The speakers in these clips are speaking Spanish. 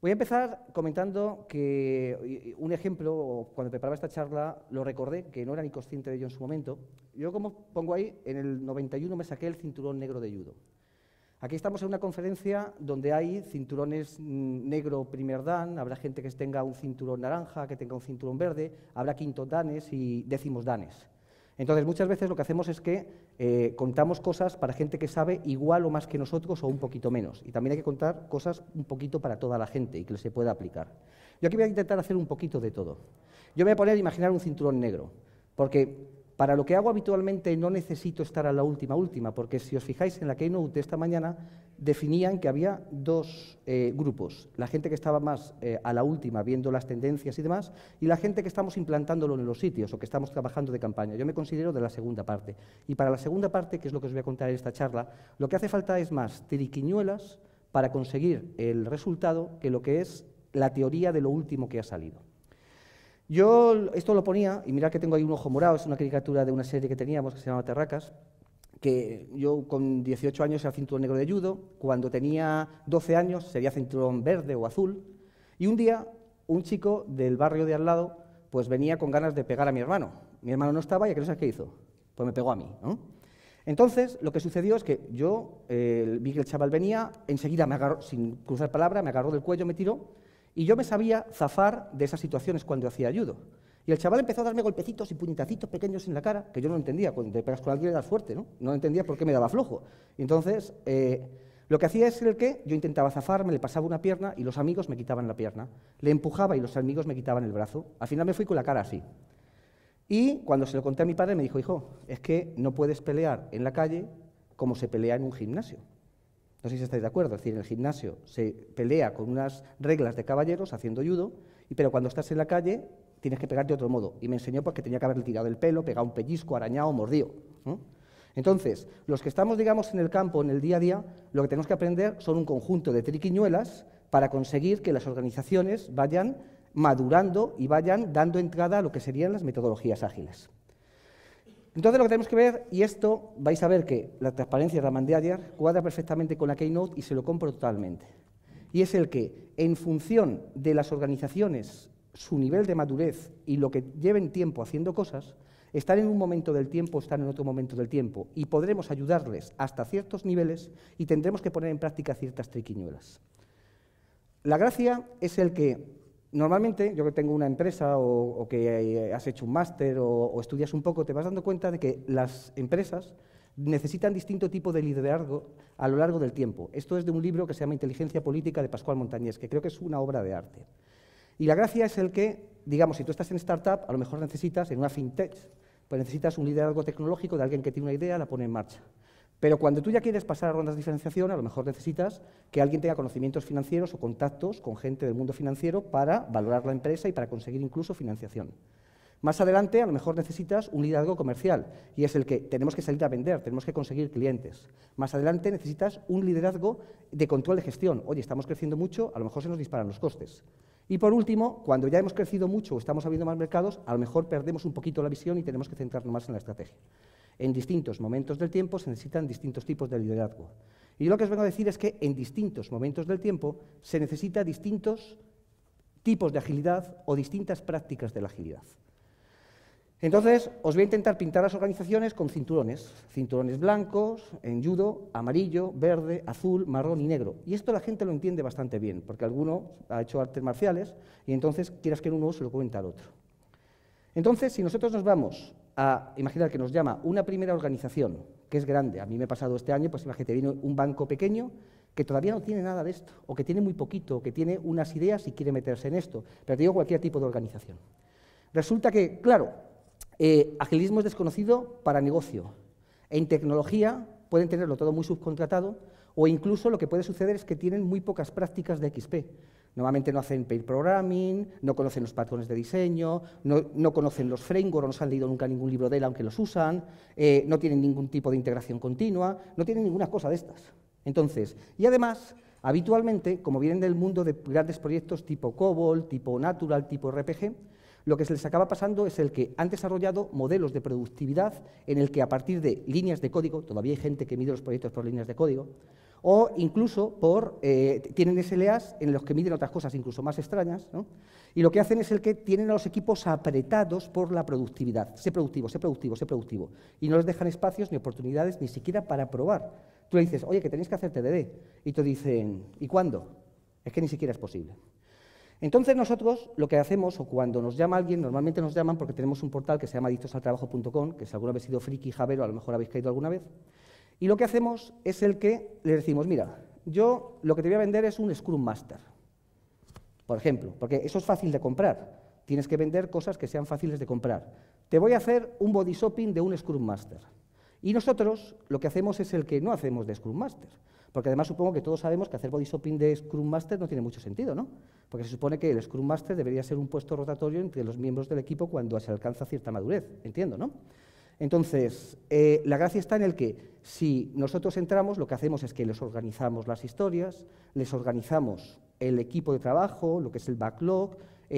Voy a empezar comentando que un ejemplo, cuando preparaba esta charla, lo recordé, que no era ni consciente de ello en su momento. Yo, como pongo ahí, en el 91 me saqué el cinturón negro de judo. Aquí estamos en una conferencia donde hay cinturones negro primer dan, habrá gente que tenga un cinturón naranja, que tenga un cinturón verde, habrá quintos danes y décimos danes. Entonces, muchas veces lo que hacemos es que contamos cosas para gente que sabe igual o más que nosotros o un poquito menos. Y también hay que contar cosas un poquito para toda la gente y que se pueda aplicar. Yo aquí voy a intentar hacer un poquito de todo. Yo me voy a poner a imaginar un cinturón negro, porque para lo que hago habitualmente no necesito estar a la última, porque si os fijáis en la keynote de esta mañana, definían que había dos grupos, la gente que estaba más a la última viendo las tendencias y demás, y la gente que estamos implantándolo en los sitios o que estamos trabajando de campaña. Yo me considero de la segunda parte. Y para la segunda parte, que es lo que os voy a contar en esta charla, lo que hace falta es más triquiñuelas para conseguir el resultado que lo que es la teoría de lo último que ha salido. Yo esto lo ponía, y mirad que tengo ahí un ojo morado, es una caricatura de una serie que teníamos que se llama Terracas, que yo con 18 años era cinturón negro de judo, cuando tenía 12 años sería cinturón verde o azul, y un día un chico del barrio de al lado pues venía con ganas de pegar a mi hermano. Mi hermano no estaba y ¿a qué no sabes qué hizo? Pues me pegó a mí, ¿no? Entonces, lo que sucedió es que yo vi que el chaval venía, enseguida me agarró, sin cruzar palabra, me agarró del cuello, me tiró, y yo me sabía zafar de esas situaciones cuando hacía judo. Y el chaval empezó a darme golpecitos y puñetacitos pequeños en la cara, que yo no entendía. Cuando te pegas con alguien le das fuerte, ¿no? No entendía por qué me daba flojo. Y entonces, lo que hacía es el que yo intentaba zafarme, le pasaba una pierna y los amigos me quitaban la pierna. Le empujaba y los amigos me quitaban el brazo. Al final me fui con la cara así. Y cuando se lo conté a mi padre me dijo, hijo, es que no puedes pelear en la calle como se pelea en un gimnasio. No sé si estáis de acuerdo, es decir, en el gimnasio se pelea con unas reglas de caballeros haciendo judo, pero cuando estás en la calle tienes que pegar de otro modo. Y me enseñó pues, que tenía que haberle tirado el pelo, pegado un pellizco, arañado, mordido, ¿no? Entonces, los que estamos, digamos, en el campo, en el día a día, lo que tenemos que aprender son un conjunto de triquiñuelas para conseguir que las organizaciones vayan madurando y vayan dando entrada a lo que serían las metodologías ágiles. Entonces, lo que tenemos que ver, y esto vais a ver que la transparencia de la mandé ayer cuadra perfectamente con la Keynote y se lo compro totalmente. Y es el que, en función de las organizaciones, su nivel de madurez y lo que lleven tiempo haciendo cosas, están en un momento del tiempo, están en otro momento del tiempo, y podremos ayudarles hasta ciertos niveles y tendremos que poner en práctica ciertas triquiñuelas. La gracia es el que normalmente, yo que tengo una empresa o que has hecho un máster o estudias un poco, te vas dando cuenta de que las empresas necesitan distinto tipo de liderazgo a lo largo del tiempo. Esto es de un libro que se llama Inteligencia Política de Pascual Montañés, que creo que es una obra de arte. Y la gracia es el que, digamos, si tú estás en startup, a lo mejor necesitas, en una fintech, pues necesitas un liderazgo tecnológico de alguien que tiene una idea, la pone en marcha. Pero cuando tú ya quieres pasar a rondas de diferenciación, a lo mejor necesitas que alguien tenga conocimientos financieros o contactos con gente del mundo financiero para valorar la empresa y para conseguir incluso financiación. Más adelante, a lo mejor necesitas un liderazgo comercial, y es el que tenemos que salir a vender, tenemos que conseguir clientes. Más adelante necesitas un liderazgo de control de gestión. Oye, estamos creciendo mucho, a lo mejor se nos disparan los costes. Y por último, cuando ya hemos crecido mucho o estamos abriendo más mercados, a lo mejor perdemos un poquito la visión y tenemos que centrarnos más en la estrategia. En distintos momentos del tiempo se necesitan distintos tipos de liderazgo. Y yo lo que os vengo a decir es que en distintos momentos del tiempo se necesita distintos tipos de agilidad o distintas prácticas de la agilidad. Entonces, os voy a intentar pintar las organizaciones con cinturones blancos, en judo, amarillo, verde, azul, marrón y negro. Y esto la gente lo entiende bastante bien, porque alguno ha hecho artes marciales y entonces, quieras que uno se lo cuente al otro. Entonces, si nosotros nos vamos a imaginar que nos llama una primera organización, que es grande, a mí me ha pasado este año, pues imagínate, viene un banco pequeño que todavía no tiene nada de esto, o que tiene muy poquito, o que tiene unas ideas y quiere meterse en esto, pero te digo cualquier tipo de organización. Resulta que, claro, agilismo es desconocido para negocio. En tecnología pueden tenerlo todo muy subcontratado, o incluso lo que puede suceder es que tienen muy pocas prácticas de XP. Normalmente no hacen pair programming, no conocen los patrones de diseño, no conocen los frameworks, no se han leído nunca ningún libro de él, aunque los usan, no tienen ningún tipo de integración continua, no tienen ninguna cosa de estas. Entonces, y además, habitualmente, como vienen del mundo de grandes proyectos tipo COBOL, tipo Natural, tipo RPG, lo que se les acaba pasando es el que han desarrollado modelos de productividad en el que a partir de líneas de código, todavía hay gente que mide los proyectos por líneas de código, O incluso tienen SLAs en los que miden otras cosas incluso más extrañas, ¿no? Y lo que hacen es el que tienen a los equipos apretados por la productividad. Sé productivo, sé productivo, sé productivo. Y no les dejan espacios ni oportunidades ni siquiera para probar. Tú le dices, oye, que tenéis que hacer TDD. Y te dicen, ¿y cuándo? Es que ni siquiera es posible. Entonces nosotros lo que hacemos, o cuando nos llama alguien, normalmente nos llaman porque tenemos un portal que se llama adictosaltrabajo.com, que si alguna vez ha sido friki, javero, a lo mejor habéis caído alguna vez. Y lo que hacemos es el que le decimos, mira, yo lo que te voy a vender es un Scrum Master, por ejemplo, porque eso es fácil de comprar. Tienes que vender cosas que sean fáciles de comprar. Te voy a hacer un body shopping de un Scrum Master. Y nosotros lo que hacemos es el que no hacemos de Scrum Master. Porque además supongo que todos sabemos que hacer body shopping de Scrum Master no tiene mucho sentido, ¿no? Porque se supone que el Scrum Master debería ser un puesto rotatorio entre los miembros del equipo cuando se alcanza cierta madurez, entiendo, ¿no? Entonces, la gracia está en el que si nosotros entramos, lo que hacemos es que les organizamos las historias, les organizamos el equipo de trabajo, lo que es el backlog,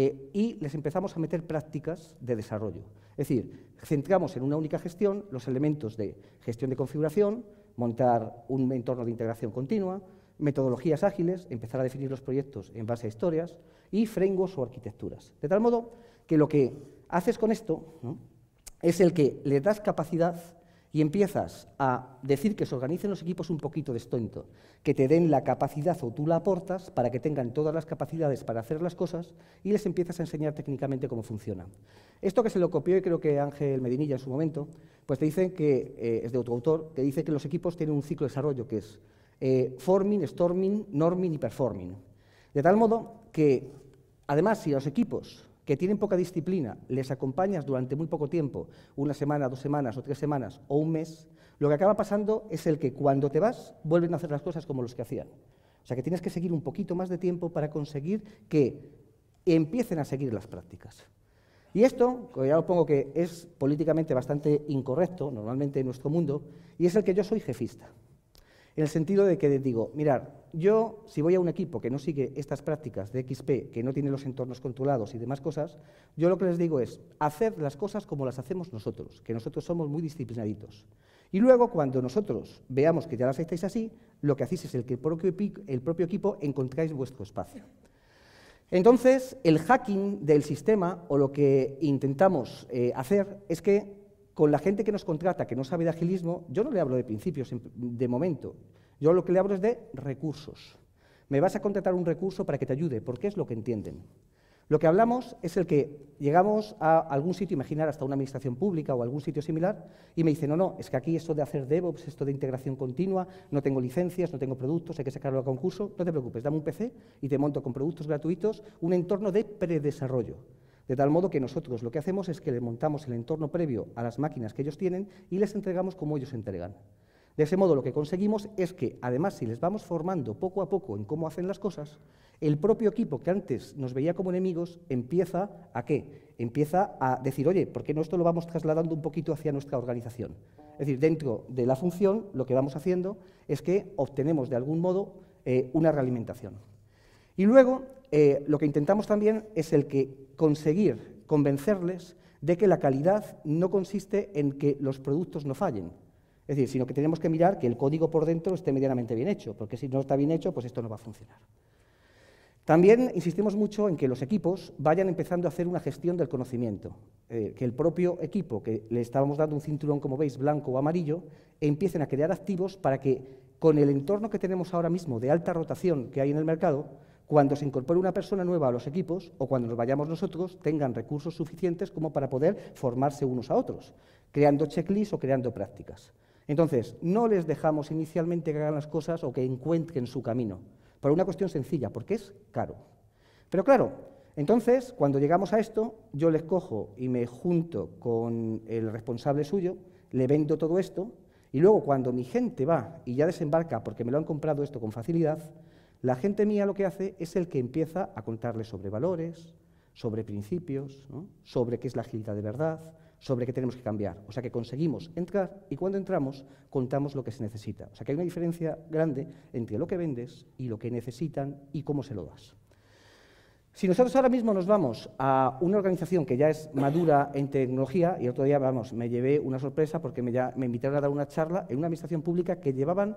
y les empezamos a meter prácticas de desarrollo. Es decir, centramos en una única gestión los elementos de gestión de configuración, montar un entorno de integración continua, metodologías ágiles, empezar a definir los proyectos en base a historias y frameworks o arquitecturas. De tal modo que lo que haces con esto, ¿no?, es el que le das capacidad y empiezas a decir que se organicen los equipos un poquito distinto, que te den la capacidad o tú la aportas para que tengan todas las capacidades para hacer las cosas y les empiezas a enseñar técnicamente cómo funciona. Esto que se lo copió y creo que Ángel Medinilla en su momento, pues te dicen que, es de otro autor, que dice que los equipos tienen un ciclo de desarrollo que es forming, storming, norming y performing. De tal modo que, además, si los equipos que tienen poca disciplina, les acompañas durante muy poco tiempo, una semana, 2 semanas o 3 semanas o un mes, lo que acaba pasando es el que cuando te vas vuelven a hacer las cosas como los que hacían. O sea que tienes que seguir un poquito más de tiempo para conseguir que empiecen a seguir las prácticas. Y esto, ya lo pongo que es políticamente bastante incorrecto, normalmente en nuestro mundo, y es el que yo soy jefista. En el sentido de que digo, mirad, yo si voy a un equipo que no sigue estas prácticas de XP, que no tiene los entornos controlados y demás cosas, yo lo que les digo es, hacer las cosas como las hacemos nosotros, que nosotros somos muy disciplinaditos. Y luego, cuando nosotros veamos que ya las hacéis así, lo que hacéis es el propio equipo encontráis vuestro espacio. Entonces, el hacking del sistema, o lo que intentamos hacer, es que con la gente que nos contrata, que no sabe de agilismo, yo no le hablo de principios de momento. Yo lo que le hablo es de recursos. Me vas a contratar un recurso para que te ayude, porque es lo que entienden. Lo que hablamos es el que llegamos a algún sitio, imaginar hasta una administración pública o algún sitio similar, y me dicen, no, es que aquí esto de hacer DevOps, esto de integración continua, no tengo licencias, no tengo productos, hay que sacarlo a concurso. No te preocupes, dame un PC y te monto con productos gratuitos un entorno de predesarrollo. De tal modo que nosotros lo que hacemos es que le montamos el entorno previo a las máquinas que ellos tienen y les entregamos como ellos entregan. De ese modo lo que conseguimos es que, además, si les vamos formando poco a poco en cómo hacen las cosas, el propio equipo que antes nos veía como enemigos empieza ¿a qué? Empieza a decir, oye, ¿por qué no esto lo vamos trasladando un poquito hacia nuestra organización? Es decir, dentro de la función lo que vamos haciendo es que obtenemos de algún modo una realimentación. Y luego, lo que intentamos también es el que conseguir convencerles de que la calidad no consiste en que los productos no fallen, es decir, sino que tenemos que mirar que el código por dentro esté medianamente bien hecho, porque si no está bien hecho, pues esto no va a funcionar. También insistimos mucho en que los equipos vayan empezando a hacer una gestión del conocimiento, que el propio equipo, que le estábamos dando un cinturón, como veis, blanco o amarillo, empiecen a crear activos para que, con el entorno que tenemos ahora mismo de alta rotación que hay en el mercado, cuando se incorpore una persona nueva a los equipos o cuando nos vayamos nosotros, tengan recursos suficientes como para poder formarse unos a otros, creando checklists o creando prácticas. Entonces, no les dejamos inicialmente que hagan las cosas o que encuentren su camino, por una cuestión sencilla, porque es caro. Pero claro, entonces, cuando llegamos a esto, yo les cojo y me junto con el responsable suyo, le vendo todo esto, y luego cuando mi gente va y ya desembarca porque me lo han comprado esto con facilidad, la gente mía lo que hace es el que empieza a contarles sobre valores, sobre principios, ¿no?, sobre qué es la agilidad de verdad, sobre qué tenemos que cambiar. O sea que conseguimos entrar y cuando entramos contamos lo que se necesita. O sea que hay una diferencia grande entre lo que vendes y lo que necesitan y cómo se lo das. Si nosotros ahora mismo nos vamos a una organización que ya es madura en tecnología, y el otro día, me llevé una sorpresa porque me invitaron a dar una charla en una administración pública que llevaban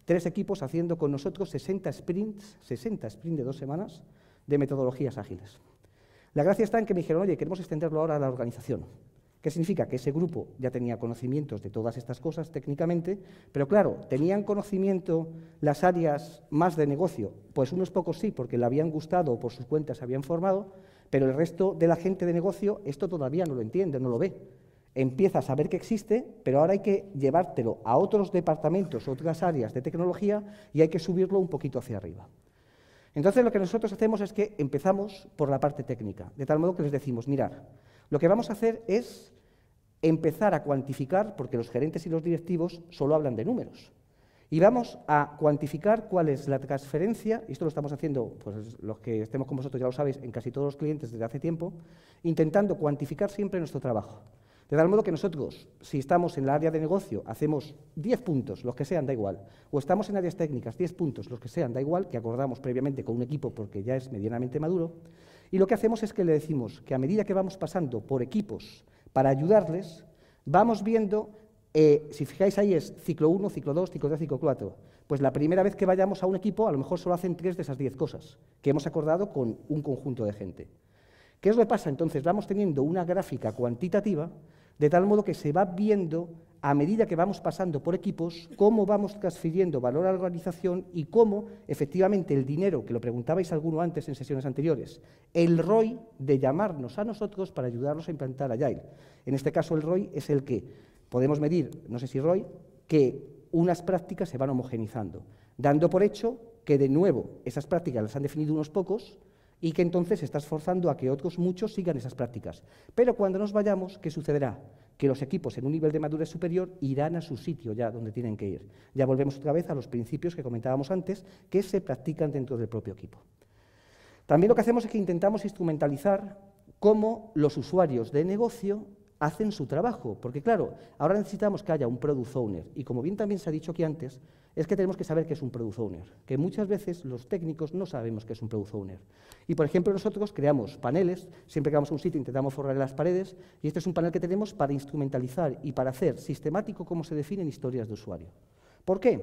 3 equipos haciendo con nosotros 60 sprints de 2 semanas de metodologías ágiles. La gracia está en que me dijeron, oye, queremos extenderlo ahora a la organización. ¿Qué significa? Que ese grupo ya tenía conocimientos de todas estas cosas técnicamente, pero claro, ¿tenían conocimiento las áreas más de negocio? Pues unos pocos sí, porque le habían gustado o por sus cuentas se habían formado, pero el resto de la gente de negocio esto todavía no lo entiende, no lo ve. Empieza a saber que existe, pero ahora hay que llevártelo a otros departamentos, otras áreas de tecnología y hay que subirlo un poquito hacia arriba. Entonces, lo que nosotros hacemos es que empezamos por la parte técnica, de tal modo que les decimos, mirad, lo que vamos a hacer es empezar a cuantificar, porque los gerentes y los directivos solo hablan de números, y vamos a cuantificar cuál es la transferencia, y esto lo estamos haciendo, pues los que estemos con vosotros ya lo sabéis, en casi todos los clientes desde hace tiempo, intentando cuantificar siempre nuestro trabajo. De tal modo que nosotros, si estamos en el área de negocio, hacemos 10 puntos, los que sean, da igual, o estamos en áreas técnicas, 10 puntos, los que sean, da igual, que acordamos previamente con un equipo porque ya es medianamente maduro, y lo que hacemos es que le decimos que a medida que vamos pasando por equipos para ayudarles, vamos viendo, si fijáis ahí es ciclo 1, ciclo 2, ciclo 3, ciclo 4, pues la primera vez que vayamos a un equipo a lo mejor solo hacen 3 de esas 10 cosas que hemos acordado con un conjunto de gente. ¿Qué es lo que pasa? Entonces vamos teniendo una gráfica cuantitativa de tal modo que se va viendo, a medida que vamos pasando por equipos, cómo vamos transfiriendo valor a la organización y cómo, efectivamente, el dinero, que lo preguntabais alguno antes en sesiones anteriores, el ROI de llamarnos a nosotros para ayudarnos a implantar Agile. En este caso, el ROI es el que podemos medir, no sé si ROI, que unas prácticas se van homogenizando, dando por hecho que, de nuevo, esas prácticas las han definido unos pocos y que entonces se está esforzando a que otros muchos sigan esas prácticas. Pero cuando nos vayamos, ¿qué sucederá? Que los equipos en un nivel de madurez superior irán a su sitio ya donde tienen que ir. Ya volvemos otra vez a los principios que comentábamos antes, que se practican dentro del propio equipo. También lo que hacemos es que intentamos instrumentalizar cómo los usuarios de negocio hacen su trabajo, porque claro, ahora necesitamos que haya un Product Owner, y como bien también se ha dicho aquí antes, es que tenemos que saber qué es un Product Owner, que muchas veces los técnicos no sabemos qué es un Product Owner. Y por ejemplo, nosotros creamos paneles, siempre que vamos a un sitio intentamos forrar las paredes, y este es un panel que tenemos para instrumentalizar y para hacer sistemático cómo se definen historias de usuario. ¿Por qué?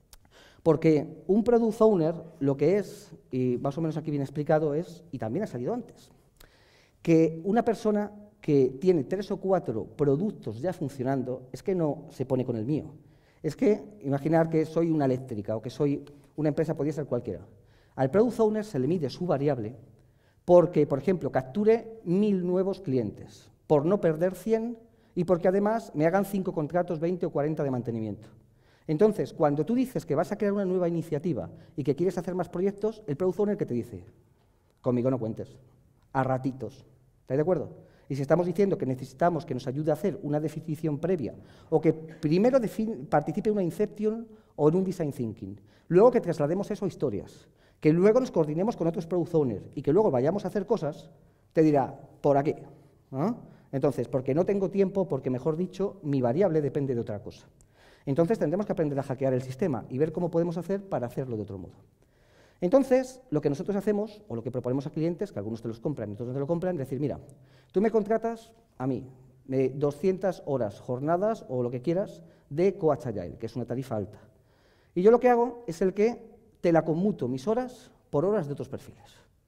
Porque un Product Owner lo que es, y más o menos aquí bien explicado, es, y también ha salido antes, que una persona que tiene 3 o 4 productos ya funcionando, es que no se pone con el mío. Es que, imaginar que soy una eléctrica o que soy una empresa, podría ser cualquiera. Al Product Owner se le mide su variable porque, por ejemplo, capture 1000 nuevos clientes, por no perder 100 y porque además me hagan 5 contratos, 20 o 40 de mantenimiento. Entonces, cuando tú dices que vas a crear una nueva iniciativa y que quieres hacer más proyectos, el Product Owner, ¿qué te dice? Conmigo no cuentes, a ratitos. ¿Estáis de acuerdo? Y si estamos diciendo que necesitamos que nos ayude a hacer una definición previa o que primero participe en una Inception o en un Design Thinking, luego que traslademos eso a historias, que luego nos coordinemos con otros Product Owners y que luego vayamos a hacer cosas, te dirá, por aquí. ¿No? Entonces, porque no tengo tiempo, porque mejor dicho, mi variable depende de otra cosa. Entonces tendremos que aprender a hackear el sistema y ver cómo podemos hacer para hacerlo de otro modo. Entonces, lo que nosotros hacemos, o lo que proponemos a clientes, que algunos te los compran y otros no te lo compran, es decir, mira, tú me contratas a mí 200 horas, jornadas o lo que quieras de Coach Agile, que es una tarifa alta. Y yo lo que hago es el que te la conmuto mis horas por horas de otros perfiles.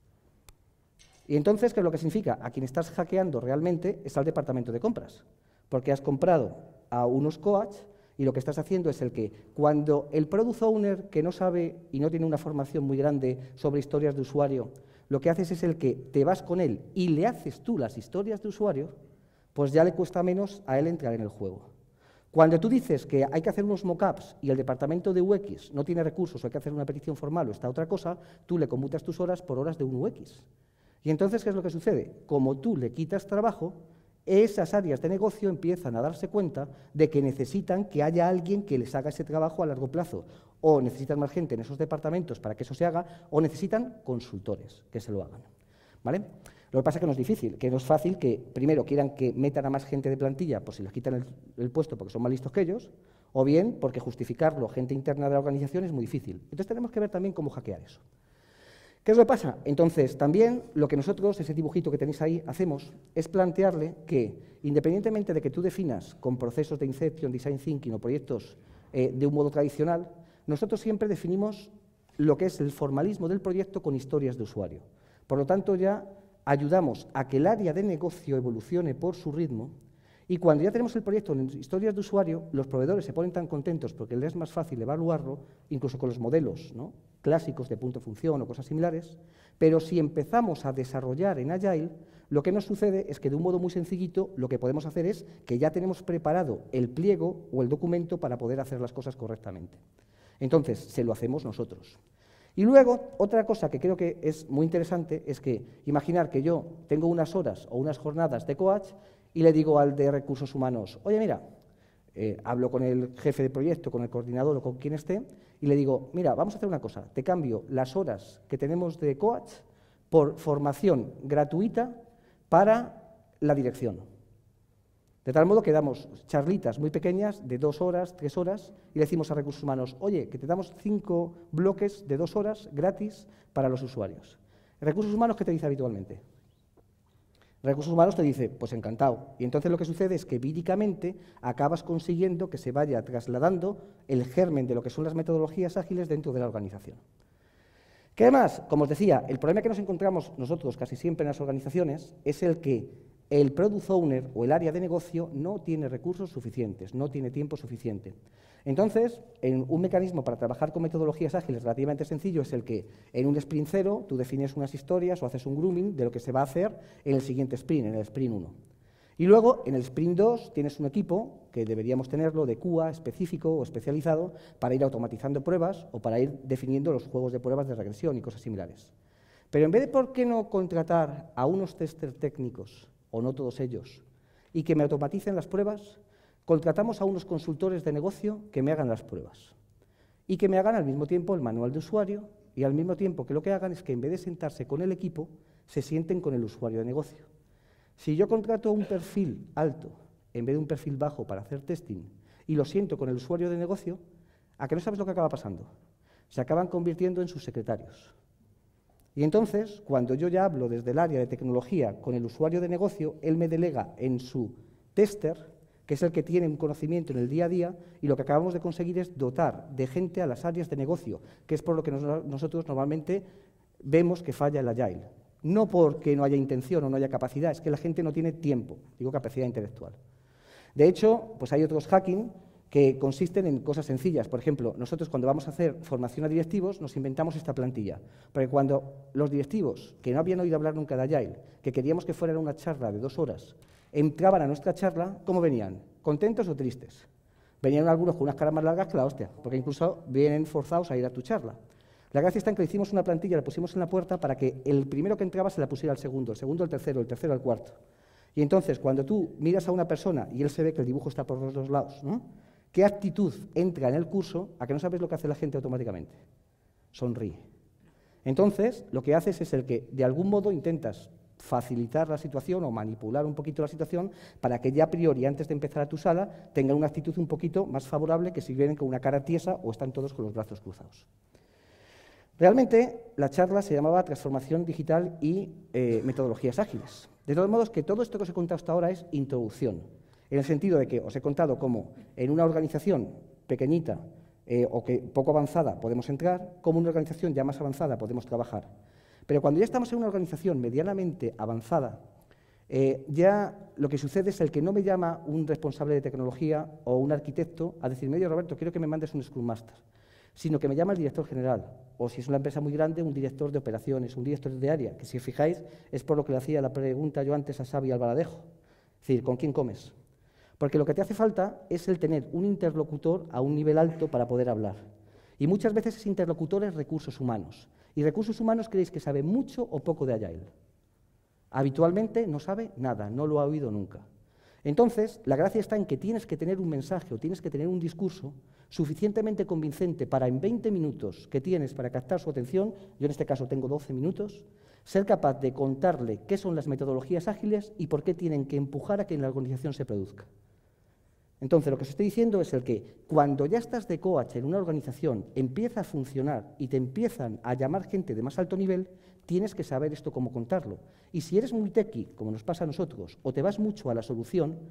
Y entonces, ¿qué es lo que significa? A quien estás hackeando realmente es al departamento de compras, porque has comprado a unos coach y lo que estás haciendo es el que cuando el Product Owner, que no sabe y no tiene una formación muy grande sobre historias de usuario, lo que haces es el que te vas con él y le haces tú las historias de usuario, pues ya le cuesta menos a él entrar en el juego. Cuando tú dices que hay que hacer unos mockups y el departamento de UX no tiene recursos o hay que hacer una petición formal o esta otra cosa, tú le conmutas tus horas por horas de un UX. Y entonces, ¿qué es lo que sucede? Como tú le quitas trabajo, esas áreas de negocio empiezan a darse cuenta de que necesitan que haya alguien que les haga ese trabajo a largo plazo, o necesitan más gente en esos departamentos para que eso se haga, o necesitan consultores que se lo hagan. ¿Vale? Lo que pasa es que no es difícil, que no es fácil que primero quieran que metan a más gente de plantilla, pues si les quitan el puesto porque son más listos que ellos, o bien porque justificarlo a gente interna de la organización es muy difícil. Entonces tenemos que ver también cómo hackear eso. ¿Qué es lo que pasa? Entonces, también lo que nosotros, ese dibujito que tenéis ahí, hacemos es plantearle que, independientemente de que tú definas con procesos de Inception, Design Thinking o proyectos de un modo tradicional, nosotros siempre definimos lo que es el formalismo del proyecto con historias de usuario. Por lo tanto, ya ayudamos a que el área de negocio evolucione por su ritmo y cuando ya tenemos el proyecto en historias de usuario, los proveedores se ponen tan contentos porque les es más fácil evaluarlo, incluso con los modelos, ¿no?, clásicos de punto de función o cosas similares, pero si empezamos a desarrollar en Agile, lo que nos sucede es que de un modo muy sencillito lo que podemos hacer es que ya tenemos preparado el pliego o el documento para poder hacer las cosas correctamente. Entonces, se lo hacemos nosotros. Y luego, otra cosa que creo que es muy interesante es que imaginar que yo tengo unas horas o unas jornadas de coach y le digo al de recursos humanos, oye, mira, hablo con el jefe de proyecto, con el coordinador o con quien esté, y le digo, mira, vamos a hacer una cosa, te cambio las horas que tenemos de coach por formación gratuita para la dirección. De tal modo que damos charlitas muy pequeñas de 2 horas, 3 horas, y le decimos a recursos humanos, oye, que te damos 5 bloques de 2 horas gratis para los usuarios. ¿Recursos humanos qué te dice habitualmente? Recursos humanos te dice, pues encantado. Y entonces lo que sucede es que víricamente acabas consiguiendo que se vaya trasladando el germen de lo que son las metodologías ágiles dentro de la organización. Que además, como os decía, el problema que nos encontramos nosotros casi siempre en las organizaciones es el que el product owner o el área de negocio no tiene recursos suficientes, no tiene tiempo suficiente. Entonces, un mecanismo para trabajar con metodologías ágiles relativamente sencillo es el que en un sprint 0 tú defines unas historias o haces un grooming de lo que se va a hacer en el siguiente sprint, en el sprint 1. Y luego, en el sprint 2, tienes un equipo, que deberíamos tenerlo, de QA específico o especializado para ir automatizando pruebas o para ir definiendo los juegos de pruebas de regresión y cosas similares. Pero en vez de, ¿por qué no contratar a unos testers técnicos, o no todos ellos, y que me automaticen las pruebas? Contratamos a unos consultores de negocio que me hagan las pruebas y que me hagan al mismo tiempo el manual de usuario y al mismo tiempo que lo que hagan es que en vez de sentarse con el equipo, se sienten con el usuario de negocio. Si yo contrato un perfil alto en vez de un perfil bajo para hacer testing y lo siento con el usuario de negocio, ¿a que no sabes lo que acaba pasando? Se acaban convirtiendo en sus secretarios. Y entonces, cuando yo ya hablo desde el área de tecnología con el usuario de negocio, él me delega en su tester, que es el que tiene un conocimiento en el día a día, y lo que acabamos de conseguir es dotar de gente a las áreas de negocio, que es por lo que nosotros normalmente vemos que falla el Agile. No porque no haya intención o no haya capacidad, es que la gente no tiene tiempo, digo capacidad intelectual. De hecho, pues hay otros hacking que consisten en cosas sencillas. Por ejemplo, nosotros cuando vamos a hacer formación a directivos nos inventamos esta plantilla, porque cuando los directivos, que no habían oído hablar nunca de Agile, que queríamos que fuera una charla de 2 horas, entraban a nuestra charla, ¿cómo venían? ¿Contentos o tristes? Venían algunos con unas caras más largas que la hostia, porque incluso vienen forzados a ir a tu charla. La gracia está en que le hicimos una plantilla, la pusimos en la puerta para que el primero que entraba se la pusiera al segundo, el segundo al tercero, el tercero al cuarto. Y entonces, cuando tú miras a una persona y él se ve que el dibujo está por los 2 lados, ¿no?, ¿qué actitud entra en el curso? A que no sabes lo que hace la gente automáticamente. Sonríe. Entonces, lo que haces es el que, de algún modo, intentas facilitar la situación o manipular un poquito la situación para que ya a priori, antes de empezar a tu sala, tengan una actitud un poquito más favorable que si vienen con una cara tiesa o están todos con los brazos cruzados. Realmente, la charla se llamaba Transformación Digital y Metodologías Ágiles. De todos modos, que todo esto que os he contado hasta ahora es introducción, en el sentido de que os he contado cómo en una organización pequeñita o que poco avanzada podemos entrar, como en una organización ya más avanzada podemos trabajar. Pero cuando ya estamos en una organización medianamente avanzada, ya lo que sucede es el que no me llama un responsable de tecnología o un arquitecto a decirme, oye, Roberto, quiero que me mandes un Scrum Master, sino que me llama el director general, o si es una empresa muy grande, un director de operaciones, un director de área, que si os fijáis es por lo que le hacía la pregunta yo antes a Xavi Albaladejo, es decir, ¿con quién comes? Porque lo que te hace falta es el tener un interlocutor a un nivel alto para poder hablar. Y muchas veces ese interlocutor es recursos humanos. Y recursos humanos creéis que sabe mucho o poco de Agile. Habitualmente no sabe nada, no lo ha oído nunca. Entonces, la gracia está en que tienes que tener un mensaje o tienes que tener un discurso suficientemente convincente para en 20 minutos que tienes para captar su atención, yo en este caso tengo 12 minutos, ser capaz de contarle qué son las metodologías ágiles y por qué tienen que empujar a que en la organización se produzca. Entonces, lo que os estoy diciendo es el que cuando ya estás de coach en una organización, empieza a funcionar y te empiezan a llamar gente de más alto nivel, tienes que saber esto cómo contarlo. Y si eres muy techie, como nos pasa a nosotros, o te vas mucho a la solución,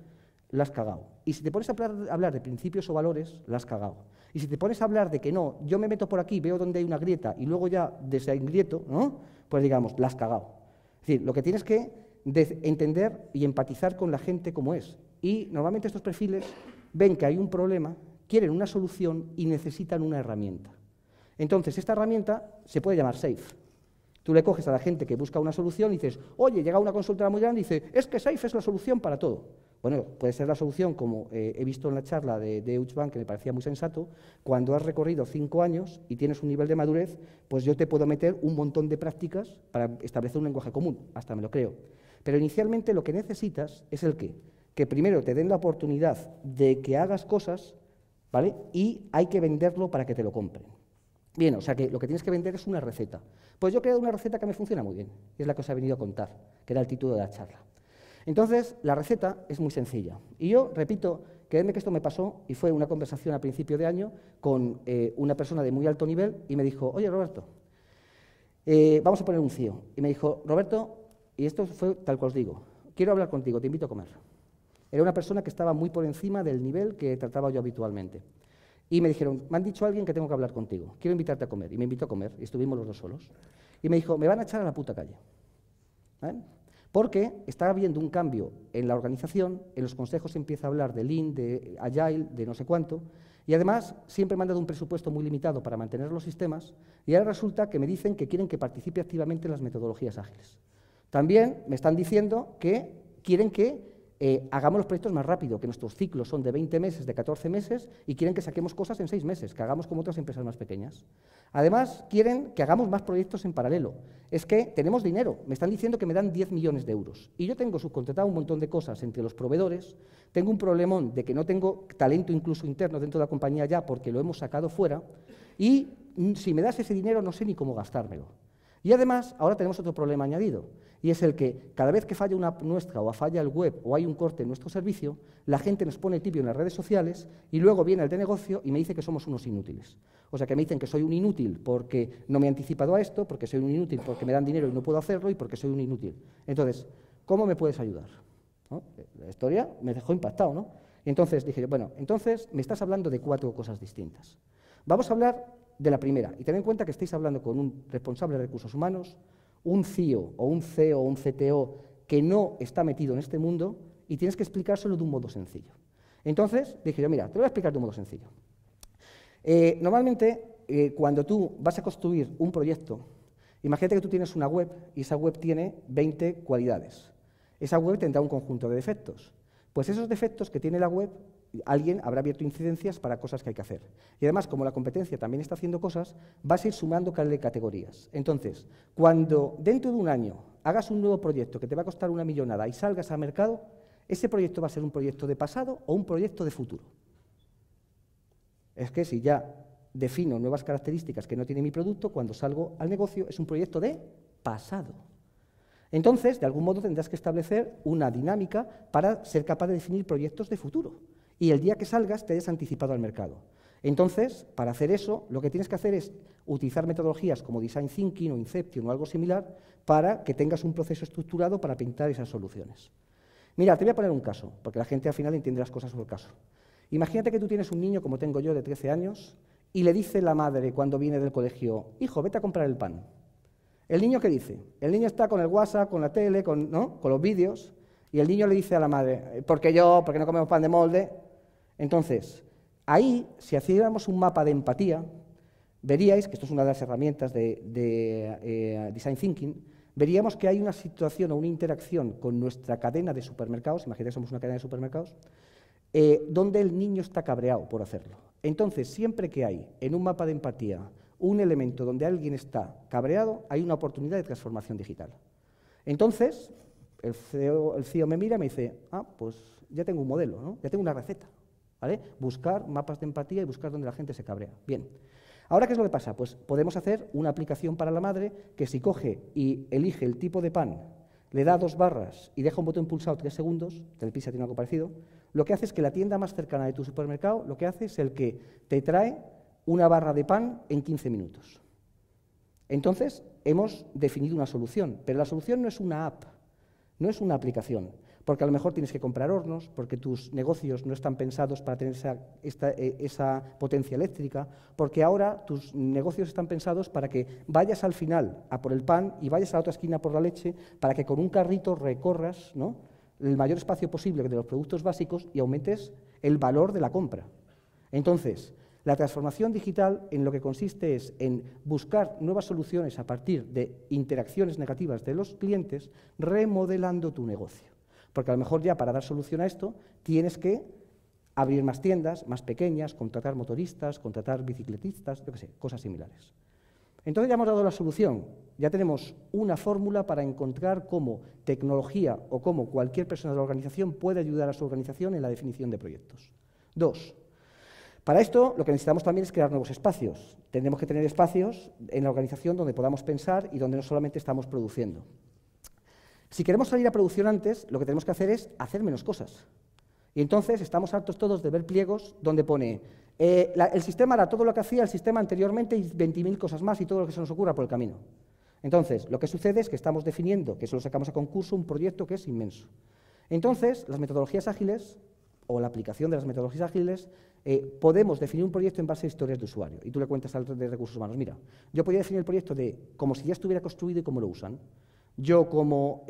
la has cagado. Y si te pones a hablar de principios o valores, la has cagado. Y si te pones a hablar de que no, yo me meto por aquí, veo donde hay una grieta y luego ya desengrieto, ¿no? Pues digamos, la has cagado. Es decir, lo que tienes que entender y empatizar con la gente como es. Y normalmente estos perfiles ven que hay un problema, quieren una solución y necesitan una herramienta. Entonces, esta herramienta se puede llamar SAFE. Tú le coges a la gente que busca una solución y dices, oye, llega una consultora muy grande y dice, es que SAFE es la solución para todo. Bueno, puede ser la solución, como he visto en la charla de Deutsche Bank, que me parecía muy sensato, cuando has recorrido 5 años y tienes un nivel de madurez, pues yo te puedo meter un montón de prácticas para establecer un lenguaje común, hasta me lo creo. Pero inicialmente lo que necesitas es el qué, que primero te den la oportunidad de que hagas cosas, ¿vale? Y hay que venderlo para que te lo compren. Bien, o sea que lo que tienes que vender es una receta. Pues yo he creado una receta que me funciona muy bien, y es la que os he venido a contar, que era el título de la charla. Entonces, la receta es muy sencilla. Y yo, repito, creedme que esto me pasó, y fue una conversación a principio de año con una persona de muy alto nivel, y me dijo, oye, Roberto, vamos a poner un CIO. Y me dijo, Roberto, y esto fue tal cual os digo, quiero hablar contigo, te invito a comer. Era una persona que estaba muy por encima del nivel que trataba yo habitualmente. Y me dijeron, me han dicho a alguien que tengo que hablar contigo, quiero invitarte a comer. Y me invitó a comer, y estuvimos los dos solos. Y me dijo, me van a echar a la puta calle. ¿Vale? Porque está habiendo un cambio en la organización, en los consejos se empieza a hablar de Lean, de Agile, de no sé cuánto, y además siempre me han dado un presupuesto muy limitado para mantener los sistemas, y ahora resulta que me dicen que quieren que participe activamente en las metodologías ágiles. También me están diciendo que quieren que hagamos los proyectos más rápido, que nuestros ciclos son de 20 meses, de 14 meses, y quieren que saquemos cosas en 6 meses, que hagamos como otras empresas más pequeñas. Además, quieren que hagamos más proyectos en paralelo. Es que tenemos dinero, me están diciendo que me dan 10 millones de euros, y yo tengo subcontratado un montón de cosas entre los proveedores, tengo un problemón de que no tengo talento incluso interno dentro de la compañía ya, porque lo hemos sacado fuera, y si me das ese dinero no sé ni cómo gastármelo. Y además, ahora tenemos otro problema añadido, y es el que cada vez que falla una app nuestra o falla el web o hay un corte en nuestro servicio, la gente nos pone tibio en las redes sociales y luego viene el de negocio y me dice que somos unos inútiles. O sea, que me dicen que soy un inútil porque no me he anticipado a esto, porque soy un inútil porque me dan dinero y no puedo hacerlo y porque soy un inútil. Entonces, ¿cómo me puedes ayudar? ¿No? La historia me dejó impactado, ¿no? Y entonces dije yo, bueno, entonces me estás hablando de 4 cosas distintas. Vamos a hablar de la primera, y tened en cuenta que estáis hablando con un responsable de recursos humanos, un CIO o un CEO o un CTO que no está metido en este mundo y tienes que explicárselo de un modo sencillo. Entonces dije yo, mira, te lo voy a explicar de un modo sencillo. Normalmente, cuando tú vas a construir un proyecto, imagínate que tú tienes una web y esa web tiene 20 cualidades. Esa web tendrá un conjunto de defectos. Pues esos defectos que tiene la web, alguien habrá abierto incidencias para cosas que hay que hacer. Y además, como la competencia también está haciendo cosas, vas a ir sumando categorías. Entonces, cuando dentro de un año hagas un nuevo proyecto que te va a costar una millonada y salgas al mercado, ese proyecto va a ser un proyecto de pasado o un proyecto de futuro. Es que si ya defino nuevas características que no tiene mi producto, cuando salgo al negocio es un proyecto de pasado. Entonces, de algún modo tendrás que establecer una dinámica para ser capaz de definir proyectos de futuro. Y el día que salgas te hayas anticipado al mercado. Entonces, para hacer eso, lo que tienes que hacer es utilizar metodologías como Design Thinking o Inception o algo similar para que tengas un proceso estructurado para pintar esas soluciones. Mira, te voy a poner un caso, porque la gente al final entiende las cosas por el caso. Imagínate que tú tienes un niño, como tengo yo, de 13 años, y le dice la madre cuando viene del colegio, hijo, vete a comprar el pan. ¿El niño qué dice? El niño está con el WhatsApp, con la tele, con los vídeos, y el niño le dice a la madre, porque no comemos pan de molde. Entonces, ahí, si hiciéramos un mapa de empatía, veríais, que esto es una de las herramientas de Design Thinking, veríamos que hay una situación o una interacción con nuestra cadena de supermercados, imagínate que somos una cadena de supermercados, donde el niño está cabreado por hacerlo. Entonces, siempre que hay en un mapa de empatía un elemento donde alguien está cabreado, hay una oportunidad de transformación digital. Entonces, el CEO me mira y me dice, pues ya tengo un modelo, ¿no? Ya tengo una receta, ¿vale? Buscar mapas de empatía y buscar donde la gente se cabrea. Bien. Ahora, ¿qué es lo que pasa? Pues podemos hacer una aplicación para la madre que si coge y elige el tipo de pan, le da 2 barras y deja un botón pulsado 3 segundos, Telpisa tiene algo parecido, lo que hace es que la tienda más cercana de tu supermercado, lo que hace es el que te trae una barra de pan en 15 minutos. Entonces, hemos definido una solución, pero la solución no es una app, no es una aplicación, porque a lo mejor tienes que comprar hornos, porque tus negocios no están pensados para tener esa potencia eléctrica, porque ahora tus negocios están pensados para que vayas al final a por el pan y vayas a la otra esquina por la leche, para que con un carrito recorras, ¿no?, el mayor espacio posible de los productos básicos y aumentes el valor de la compra. Entonces, la transformación digital en lo que consiste es en buscar nuevas soluciones a partir de interacciones negativas de los clientes, remodelando tu negocio. Porque a lo mejor ya para dar solución a esto tienes que abrir más tiendas, más pequeñas, contratar motoristas, contratar bicicletistas, yo qué sé, cosas similares. Entonces ya hemos dado la solución, ya tenemos una fórmula para encontrar cómo tecnología o cómo cualquier persona de la organización puede ayudar a su organización en la definición de proyectos. 2. Para esto, lo que necesitamos también es crear nuevos espacios. Tenemos que tener espacios en la organización donde podamos pensar y donde no solamente estamos produciendo. Si queremos salir a producción antes, lo que tenemos que hacer es hacer menos cosas. Y entonces estamos hartos todos de ver pliegos donde pone el sistema hará todo lo que hacía el sistema anteriormente y 20.000 cosas más y todo lo que se nos ocurra por el camino. Entonces, lo que sucede es que estamos definiendo, que solo sacamos a concurso, un proyecto que es inmenso. Entonces, las metodologías ágiles o la aplicación de las metodologías ágiles, podemos definir un proyecto en base a historias de usuario. Y tú le cuentas al de recursos humanos, mira, yo podría definir el proyecto como si ya estuviera construido y cómo lo usan. Yo como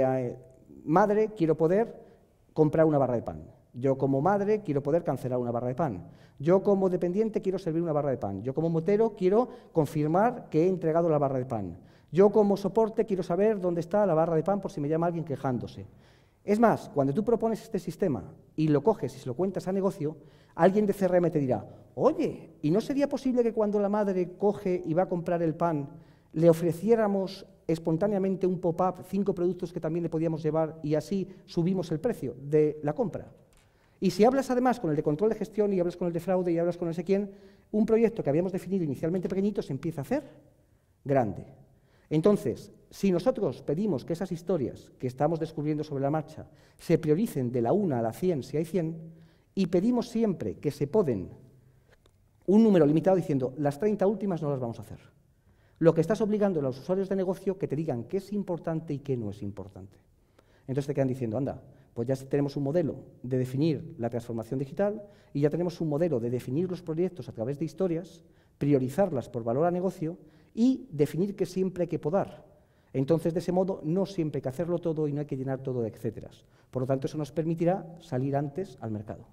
madre quiero poder comprar una barra de pan. Yo como madre quiero poder cancelar una barra de pan. Yo como dependiente quiero servir una barra de pan. Yo como motero quiero confirmar que he entregado la barra de pan. Yo como soporte quiero saber dónde está la barra de pan por si me llama alguien quejándose. Es más, cuando tú propones este sistema y lo coges y se lo cuentas a negocio, alguien de CRM te dirá, oye, ¿y no sería posible que cuando la madre coge y va a comprar el pan, le ofreciéramos espontáneamente un pop-up, 5 productos que también le podíamos llevar y así subimos el precio de la compra? Y si hablas además con el de control de gestión y hablas con el de fraude y hablas con no sé quién, un proyecto que habíamos definido inicialmente pequeñito se empieza a hacer grande. Entonces, si nosotros pedimos que esas historias que estamos descubriendo sobre la marcha se prioricen de la 1 a la 100, si hay 100, y pedimos siempre que se poden un número limitado diciendo las 30 últimas no las vamos a hacer, lo que estás obligando a los usuarios de negocio que te digan qué es importante y qué no es importante. Entonces te quedan diciendo, anda, pues ya tenemos un modelo de definir la transformación digital y ya tenemos un modelo de definir los proyectos a través de historias, priorizarlas por valor a negocio y definir que siempre hay que podar. Entonces, de ese modo, no siempre hay que hacerlo todo y no hay que llenar todo de etcéteras. Por lo tanto, eso nos permitirá salir antes al mercado.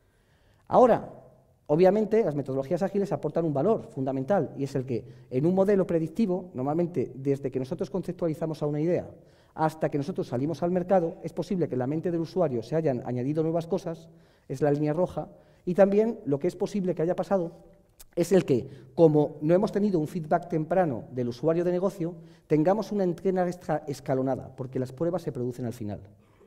Ahora, obviamente, las metodologías ágiles aportan un valor fundamental y es el que, en un modelo predictivo, normalmente, desde que nosotros conceptualizamos a una idea hasta que nosotros salimos al mercado, es posible que en la mente del usuario se hayan añadido nuevas cosas, es la línea roja, y también lo que es posible que haya pasado es el que, como no hemos tenido un feedback temprano del usuario de negocio, tengamos una entrega escalonada, porque las pruebas se producen al final.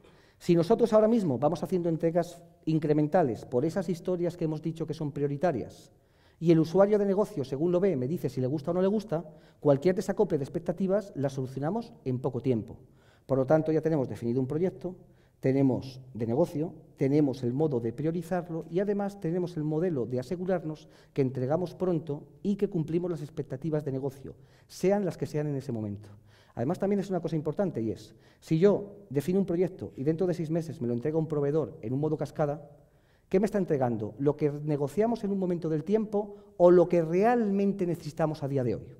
Si nosotros ahora mismo vamos haciendo entregas incrementales por esas historias que hemos dicho que son prioritarias, y el usuario de negocio, según lo ve, me dice si le gusta o no le gusta, cualquier desacople de expectativas la solucionamos en poco tiempo. Por lo tanto, ya tenemos definido un proyecto, tenemos de negocio, tenemos el modo de priorizarlo y además tenemos el modelo de asegurarnos que entregamos pronto y que cumplimos las expectativas de negocio, sean las que sean en ese momento. Además, también es una cosa importante y es, si yo defino un proyecto y dentro de 6 meses me lo entrega un proveedor en un modo cascada, ¿qué me está entregando? ¿Lo que negociamos en un momento del tiempo o lo que realmente necesitamos a día de hoy?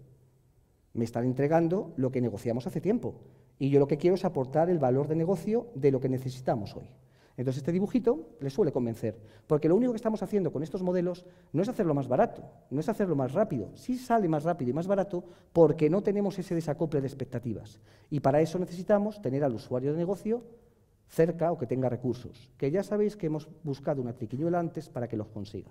Me están entregando lo que negociamos hace tiempo y yo lo que quiero es aportar el valor de negocio de lo que necesitamos hoy. Entonces, este dibujito les suele convencer, porque lo único que estamos haciendo con estos modelos no es hacerlo más barato, no es hacerlo más rápido. Sí sale más rápido y más barato porque no tenemos ese desacople de expectativas. Y para eso necesitamos tener al usuario de negocio cerca o que tenga recursos, que ya sabéis que hemos buscado una triquiñuela antes para que los consiga.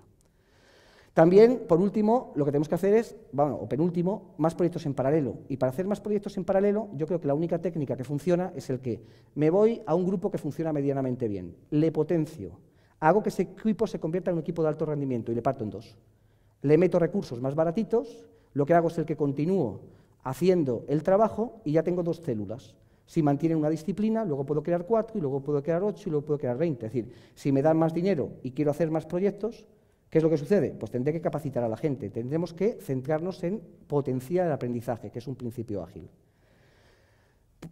También, por último, lo que tenemos que hacer es, bueno, o penúltimo, más proyectos en paralelo. Y para hacer más proyectos en paralelo, yo creo que la única técnica que funciona es el que me voy a un grupo que funciona medianamente bien, le potencio, hago que ese equipo se convierta en un equipo de alto rendimiento y le parto en 2. Le meto recursos más baratitos, lo que hago es el que continúo haciendo el trabajo y ya tengo 2 células. Si mantienen una disciplina, luego puedo crear 4 y luego puedo crear 8 y luego puedo crear 20. Es decir, si me dan más dinero y quiero hacer más proyectos, ¿qué es lo que sucede? Pues tendré que capacitar a la gente, tendremos que centrarnos en potenciar el aprendizaje, que es un principio ágil.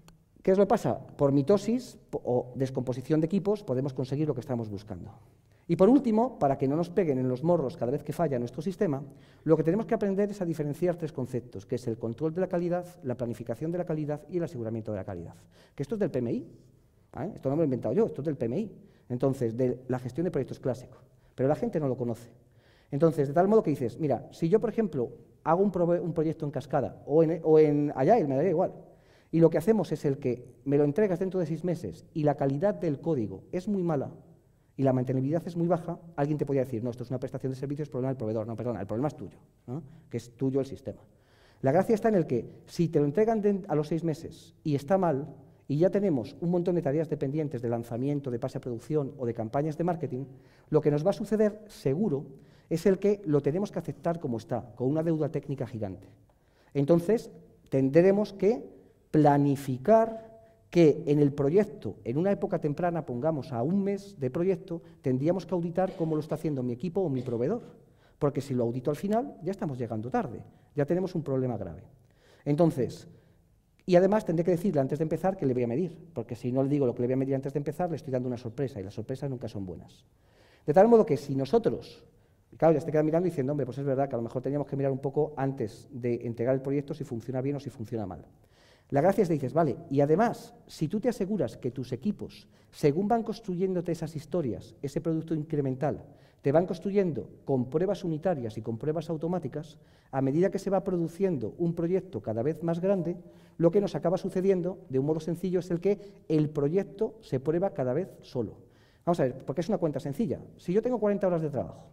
¿Qué es lo que pasa? Por mitosis o descomposición de equipos podemos conseguir lo que estamos buscando. Y por último, para que no nos peguen en los morros cada vez que falla nuestro sistema, lo que tenemos que aprender es a diferenciar tres conceptos, que es el control de la calidad, la planificación de la calidad y el aseguramiento de la calidad. Que esto es del PMI, ¿vale? Esto no me lo he inventado yo, esto es del PMI. Entonces, de la gestión de proyectos clásico, pero la gente no lo conoce. Entonces, de tal modo que dices, mira, si yo, por ejemplo, hago un proyecto en cascada o en Agile, me daría igual, y lo que hacemos es el que me lo entregas dentro de 6 meses y la calidad del código es muy mala y la mantenibilidad es muy baja, alguien te podría decir, no, esto es una prestación de servicios, es problema del proveedor. No, perdona, el problema es tuyo, ¿no? Que es tuyo el sistema. La gracia está en el que, si te lo entregan a los 6 meses y está mal, y ya tenemos un montón de tareas dependientes de lanzamiento, de pase a producción o de campañas de marketing, lo que nos va a suceder, seguro, es el que lo tenemos que aceptar como está, con una deuda técnica gigante. Entonces, tendremos que planificar que en el proyecto, en una época temprana, pongamos a 1 mes de proyecto, tendríamos que auditar cómo lo está haciendo mi equipo o mi proveedor, porque si lo audito al final, ya estamos llegando tarde, ya tenemos un problema grave. Entonces, y además tendré que decirle antes de empezar que le voy a medir, porque si no le digo lo que le voy a medir antes de empezar, le estoy dando una sorpresa, y las sorpresas nunca son buenas. De tal modo que si nosotros, claro, ya te quedas mirando y diciendo, hombre, pues es verdad que a lo mejor teníamos que mirar un poco antes de entregar el proyecto si funciona bien o si funciona mal. La gracia es que dices, vale, y además, si tú te aseguras que tus equipos, según van construyéndote esas historias, ese producto incremental, te van construyendo con pruebas unitarias y con pruebas automáticas, a medida que se va produciendo un proyecto cada vez más grande, lo que nos acaba sucediendo, de un modo sencillo, es el que el proyecto se prueba cada vez solo. Vamos a ver, porque es una cuenta sencilla. Si yo tengo 40 horas de trabajo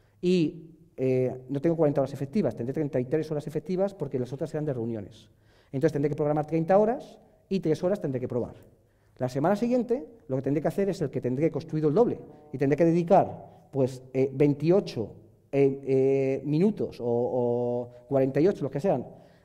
y no tengo 40 horas efectivas, tendré 33 horas efectivas porque las otras serán de reuniones. Entonces tendré que programar 30 horas y 3 horas tendré que probar. La semana siguiente lo que tendré que hacer es el que tendré construido el doble y tendré que dedicar pues 28 minutos o 48, los que sean,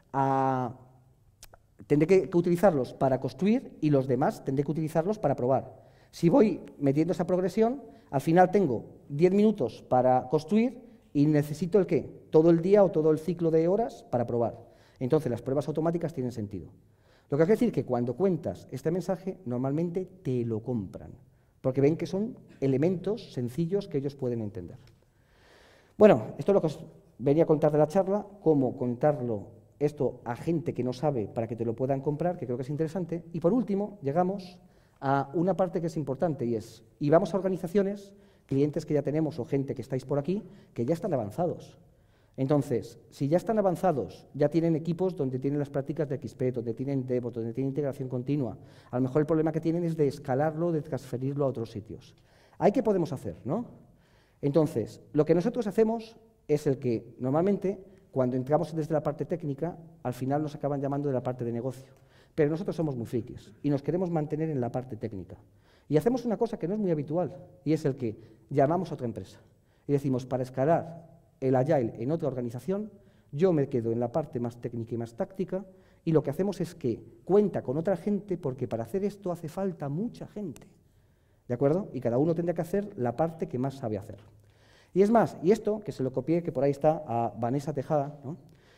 tendré que utilizarlos para construir y los demás tendré que utilizarlos para probar. Si voy metiendo esa progresión, al final tengo 10 minutos para construir y necesito el ¿qué? Todo el día o todo el ciclo de horas para probar. Entonces, las pruebas automáticas tienen sentido. Lo que quiere decir que cuando cuentas este mensaje, normalmente te lo compran, porque ven que son elementos sencillos que ellos pueden entender. Bueno, esto es lo que os venía a contar de la charla, cómo contarlo esto a gente que no sabe para que te lo puedan comprar, que creo que es interesante. Y por último, llegamos a una parte que es importante y vamos a organizaciones, clientes que ya tenemos o gente que estáis por aquí, que ya están avanzados. Entonces, si ya están avanzados, ya tienen equipos donde tienen las prácticas de XP, donde tienen DevOps, donde tienen integración continua, a lo mejor el problema que tienen es de escalarlo, de transferirlo a otros sitios. ¿Ahí qué podemos hacer, no? Entonces, lo que nosotros hacemos es el que, normalmente, cuando entramos desde la parte técnica, al final nos acaban llamando de la parte de negocio. Pero nosotros somos muy frikis y nos queremos mantener en la parte técnica. Y hacemos una cosa que no es muy habitual, y es el que llamamos a otra empresa. Y decimos, para escalar el Agile en otra organización, yo me quedo en la parte más técnica y más táctica, y lo que hacemos es que cuenta con otra gente, porque para hacer esto hace falta mucha gente, ¿de acuerdo? Y cada uno tendrá que hacer la parte que más sabe hacer. Y es más, y esto, que se lo copié, que por ahí está, a Vanessa Tejada, ¿no?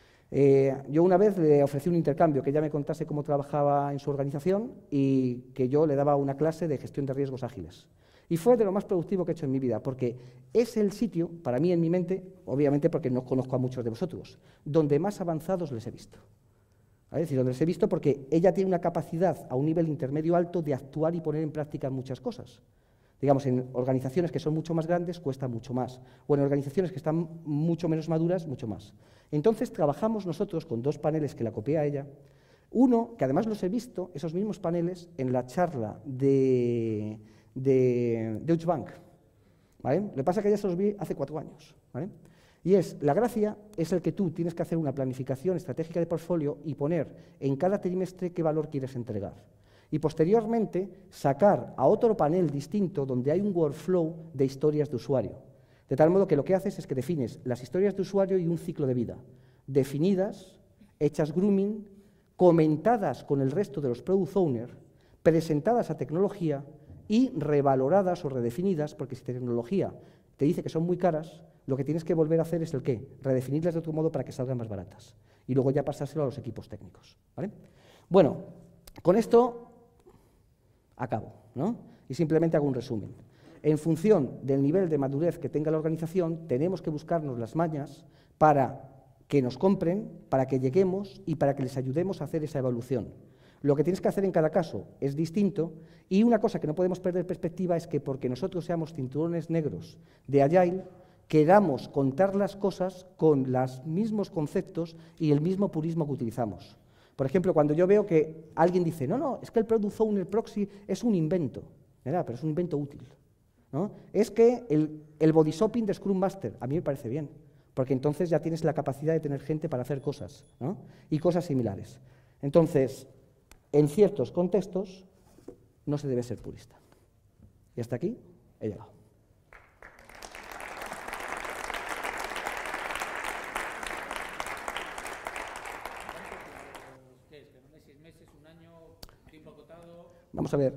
Yo una vez le ofrecí un intercambio, que ella me contase cómo trabajaba en su organización y que yo le daba una clase de gestión de riesgos ágiles. Y fue de lo más productivo que he hecho en mi vida, porque es el sitio, para mí en mi mente, obviamente porque no conozco a muchos de vosotros, donde más avanzados les he visto. ¿Vale? Es decir, donde les he visto porque ella tiene una capacidad a un nivel intermedio alto de actuar y poner en práctica muchas cosas. Digamos, en organizaciones que son mucho más grandes cuesta mucho más, o en organizaciones que están mucho menos maduras, mucho más. Entonces trabajamos nosotros con 2 paneles que la copié a ella. Uno, que además los he visto, esos mismos paneles, en la charla de Deutsche Bank, ¿vale? Lo que pasa es que ya se los vi hace 4 años, ¿vale? Y la gracia es el que tú tienes que hacer una planificación estratégica de portfolio y poner en cada trimestre qué valor quieres entregar. Y posteriormente sacar a otro panel distinto donde hay un workflow de historias de usuario. De tal modo que lo que haces es que defines las historias de usuario y un ciclo de vida, definidas, hechas grooming, comentadas con el resto de los product owners, presentadas a tecnología y revaloradas o redefinidas, porque si tecnología te dice que son muy caras, lo que tienes que volver a hacer es el qué, redefinirlas de otro modo para que salgan más baratas. Y luego ya pasárselo a los equipos técnicos, ¿vale? Bueno, con esto Acabo, ¿no? Y simplemente hago un resumen. En función del nivel de madurez que tenga la organización, tenemos que buscarnos las mañas para que nos compren, para que lleguemos y para que les ayudemos a hacer esa evolución. Lo que tienes que hacer en cada caso es distinto, y una cosa que no podemos perder perspectiva es que porque nosotros seamos cinturones negros de Agile, queramos contar las cosas con los mismos conceptos y el mismo purismo que utilizamos. Por ejemplo, cuando yo veo que alguien dice, no, es que el Product Owner Proxy es un invento, ¿verdad? Pero es un invento útil, ¿no? Es que el body shopping de Scrum Master, a mí me parece bien, porque entonces ya tienes la capacidad de tener gente para hacer cosas, ¿no? Y cosas similares. Entonces, en ciertos contextos no se debe ser purista. Y hasta aquí he llegado. Vamos a ver.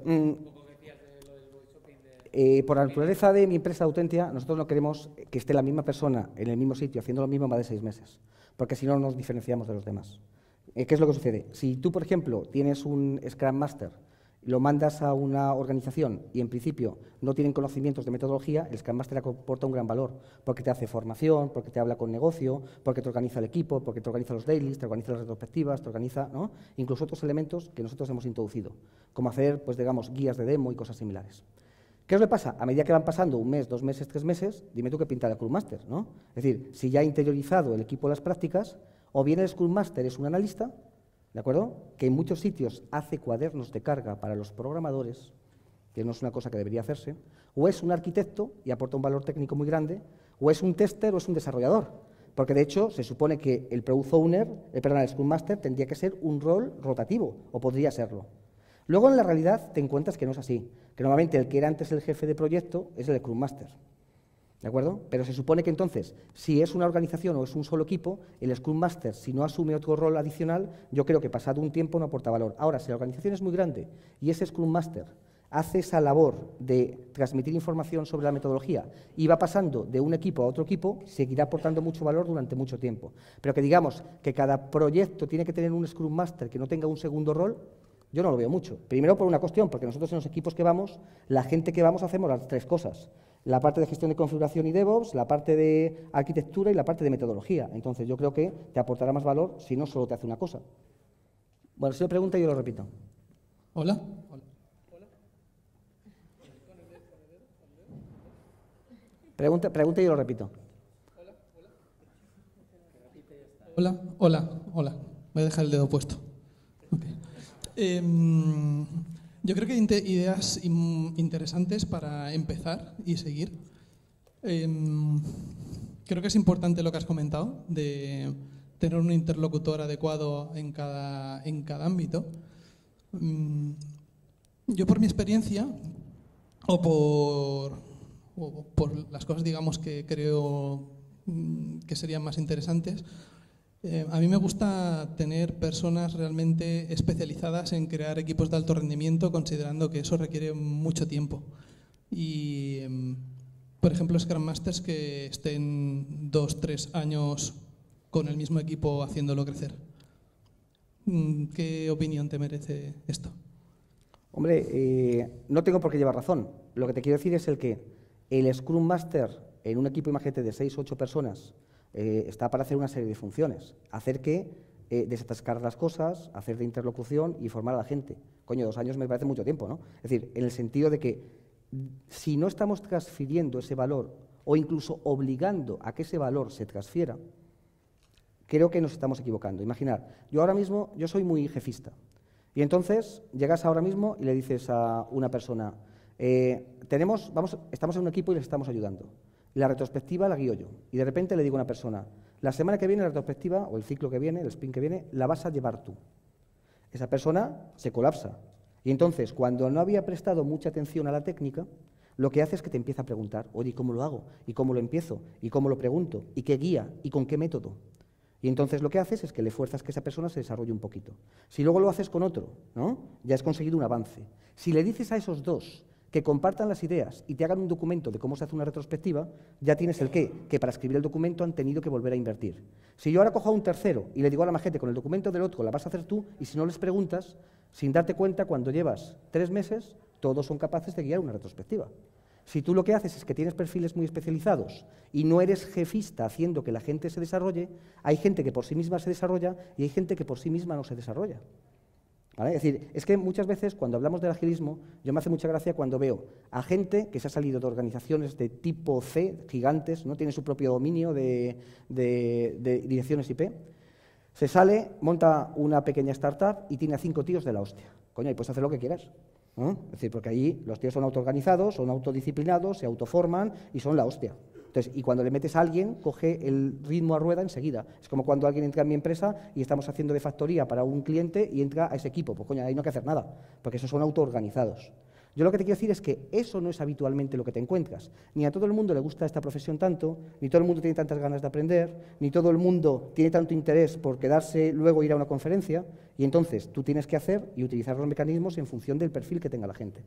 Por la naturaleza de mi empresa Autentia, nosotros no queremos que esté la misma persona en el mismo sitio haciendo lo mismo más de 6 meses, porque si no nos diferenciamos de los demás. ¿Qué es lo que sucede? Si tú, por ejemplo, tienes un Scrum Master, lo mandas a una organización y en principio no tienen conocimientos de metodología, el Scrum Master aporta un gran valor, porque te hace formación, porque te habla con negocio, porque te organiza el equipo, porque te organiza los dailies, te organiza las retrospectivas, te organiza, ¿no? Incluso otros elementos que nosotros hemos introducido, como hacer, pues digamos, guías de demo y cosas similares. ¿Qué os le pasa? A medida que van pasando 1 mes, 2 meses, 3 meses, dime tú qué pinta el Scrum Master, ¿no? Es decir, si ya ha interiorizado el equipo las prácticas, o bien el Scrum Master es un analista, ¿de acuerdo? Que en muchos sitios hace cuadernos de carga para los programadores, que no es una cosa que debería hacerse, o es un arquitecto y aporta un valor técnico muy grande, o es un tester o es un desarrollador, porque de hecho se supone que el Product Owner, el Scrum Master tendría que ser un rol rotativo, o podría serlo. Luego en la realidad te encuentras que no es así, que normalmente el que era antes el jefe de proyecto es el Scrum Master. ¿De acuerdo? Pero se supone que entonces, si es una organización o es un solo equipo, el Scrum Master, si no asume otro rol adicional, yo creo que pasado un tiempo no aporta valor. Ahora, si la organización es muy grande y ese Scrum Master hace esa labor de transmitir información sobre la metodología y va pasando de un equipo a otro equipo, seguirá aportando mucho valor durante mucho tiempo. Pero que digamos que cada proyecto tiene que tener un Scrum Master que no tenga un segundo rol, yo no lo veo mucho. Primero por una cuestión, porque nosotros en los equipos que vamos, la gente que vamos hacemos las 3 cosas. La parte de gestión de configuración y DevOps, la parte de arquitectura y la parte de metodología. Entonces, yo creo que te aportará más valor si no solo te hace una cosa. Bueno, si me pregunta, yo lo repito. Hola. Pregunta y yo lo repito. Hola. Voy a dejar el dedo puesto. Okay. Yo creo que hay ideas interesantes para empezar y seguir. Creo que es importante lo que has comentado, de tener un interlocutor adecuado en cada ámbito. Yo por mi experiencia, o por las cosas, digamos, que creo que serían más interesantes, a mí me gusta tener personas realmente especializadas en crear equipos de alto rendimiento, considerando que eso requiere mucho tiempo. Y, por ejemplo, Scrum Masters que estén 2-3 años con el mismo equipo haciéndolo crecer. ¿Qué opinión te merece esto? Hombre, no tengo por qué llevar razón. Lo que te quiero decir es que el Scrum Master en un equipo, imagínate, de 6 o 8 personas, está para hacer una serie de funciones. Hacer que desatascar las cosas, hacer de interlocución y formar a la gente. Coño, 2 años me parece mucho tiempo, ¿no? Es decir, en el sentido de que si no estamos transfiriendo ese valor o incluso obligando a que ese valor se transfiera, creo que nos estamos equivocando. Imaginar, yo ahora mismo, yo soy muy jefista. Y entonces llegas ahora mismo y le dices a una persona, estamos en un equipo y les estamos ayudando. La retrospectiva la guío yo. Y de repente le digo a una persona, la semana que viene la retrospectiva, o el ciclo que viene, el sprint que viene, la vas a llevar tú. Esa persona se colapsa. Y entonces, cuando no había prestado mucha atención a la técnica, lo que hace es que te empieza a preguntar, oye, ¿y cómo lo hago? ¿Y cómo lo empiezo? ¿Y cómo lo pregunto? ¿Y qué guía? ¿Y con qué método? Y entonces lo que haces es que le fuerzas que esa persona se desarrolle un poquito. Si luego lo haces con otro, ¿no? Ya has conseguido un avance. Si le dices a esos dos que compartan las ideas y te hagan un documento de cómo se hace una retrospectiva, ya tienes el qué, que para escribir el documento han tenido que volver a invertir. Si yo ahora cojo a un tercero y le digo a la gente, con el documento del otro la vas a hacer tú, y si no les preguntas, sin darte cuenta, cuando llevas 3 meses, Todos son capaces de guiar una retrospectiva. Si tú lo que haces es que tienes perfiles muy especializados y no eres jefista haciendo que la gente se desarrolle, hay gente que por sí misma se desarrolla y hay gente que por sí misma no se desarrolla. ¿Vale? Es decir, es que muchas veces cuando hablamos del agilismo, yo me hace mucha gracia cuando veo a gente que se ha salido de organizaciones de tipo C, gigantes, ¿no? Tiene su propio dominio de direcciones IP, se sale, monta una pequeña startup y tiene a 5 tíos de la hostia. Coño, y puedes hacer lo que quieras, ¿no? Es decir, porque allí los tíos son autoorganizados, son autodisciplinados, se autoforman y son la hostia. Entonces, y cuando le metes a alguien, coge el ritmo a rueda enseguida. Es como cuando alguien entra en mi empresa y estamos haciendo de factoría para un cliente y entra a ese equipo. Pues coño, ahí no hay que hacer nada, porque esos son autoorganizados. Yo lo que te quiero decir es que eso no es habitualmente lo que te encuentras. Ni a todo el mundo le gusta esta profesión tanto, ni todo el mundo tiene tantas ganas de aprender, ni todo el mundo tiene tanto interés por quedarse luego ir a una conferencia, y entonces tú tienes que hacer y utilizar los mecanismos en función del perfil que tenga la gente.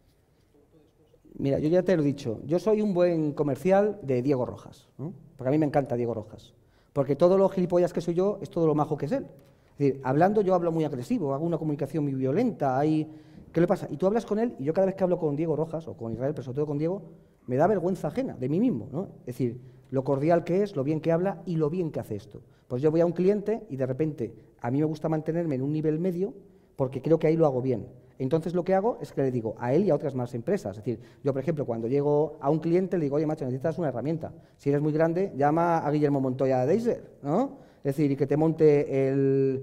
Mira, yo ya te lo he dicho, yo soy un buen comercial de Diego Rojas, ¿no? Porque a mí me encanta Diego Rojas, porque todo lo gilipollas que soy yo es todo lo majo que es él. Es decir, hablando yo hablo muy agresivo, hago una comunicación muy violenta, ¿qué le pasa? Y tú hablas con él, y yo cada vez que hablo con Diego Rojas, o con Israel, pero sobre todo con Diego, me da vergüenza ajena de mí mismo, ¿no? Es decir, lo cordial que es, lo bien que habla y lo bien que hace esto. Pues yo voy a un cliente y de repente a mí me gusta mantenerme en un nivel medio porque creo que ahí lo hago bien. Entonces lo que hago es que le digo a él y a otras más empresas. Es decir, yo por ejemplo cuando llego a un cliente le digo, oye macho, necesitas una herramienta. Si eres muy grande, llama a Guillermo Montoya de Deiser, ¿no? Es decir, y que te monte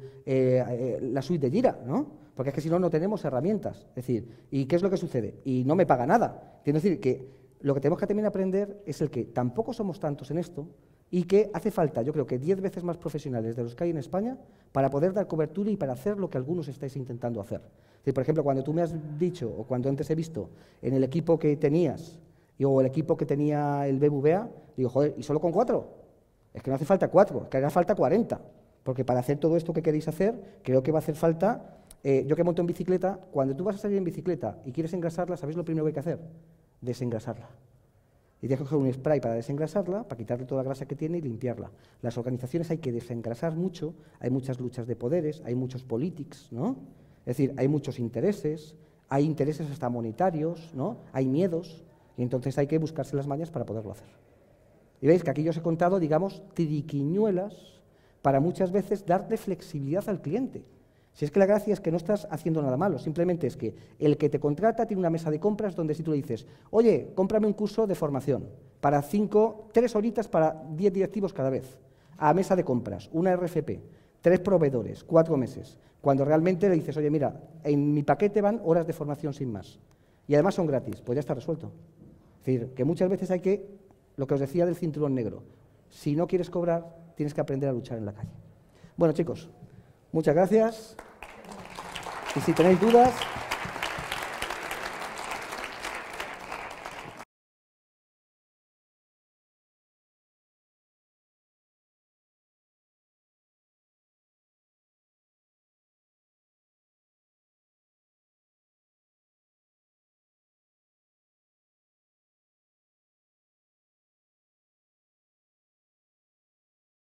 la suite de Jira, ¿no? Porque es que si no, no tenemos herramientas. Es decir, ¿y qué es lo que sucede? Y no me paga nada. Quiero decir que lo que tenemos que también aprender es el que tampoco somos tantos en esto y que hace falta, yo creo que 10 veces más profesionales de los que hay en España para poder dar cobertura y para hacer lo que algunos estáis intentando hacer. Es decir, por ejemplo, cuando tú me has dicho, o cuando antes he visto, en el equipo que tenías, o el equipo que tenía el BBVA, digo, joder, ¿y solo con 4? Es que no hace falta 4, es que hará falta 40. Porque para hacer todo esto que queréis hacer, creo que va a hacer falta, yo que monto en bicicleta, cuando tú vas a salir en bicicleta y quieres engrasarla, ¿sabéis lo primero que hay que hacer? Desengrasarla. Y tienes que coger un spray para desengrasarla, para quitarle toda la grasa que tiene y limpiarla. Las organizaciones hay que desengrasar mucho, hay muchas luchas de poderes, hay muchos politics, ¿no? Es decir, hay muchos intereses, hay intereses hasta monetarios, ¿no? Hay miedos, y entonces hay que buscarse las mañas para poderlo hacer. Y veis que aquí yo os he contado, digamos, triquiñuelas para muchas veces darle flexibilidad al cliente. Si es que la gracia es que no estás haciendo nada malo, simplemente es que el que te contrata tiene una mesa de compras donde si tú le dices, oye, cómprame un curso de formación para 3 horitas para 10 directivos cada vez, a mesa de compras, una RFP, 3 proveedores, 4 meses, cuando realmente le dices, oye, mira, en mi paquete van horas de formación sin más, y además son gratis, pues ya está resuelto. Es decir, que muchas veces hay que, lo que os decía del cinturón negro, si no quieres cobrar, tienes que aprender a luchar en la calle. Bueno, chicos, muchas gracias. Y si tenéis dudas...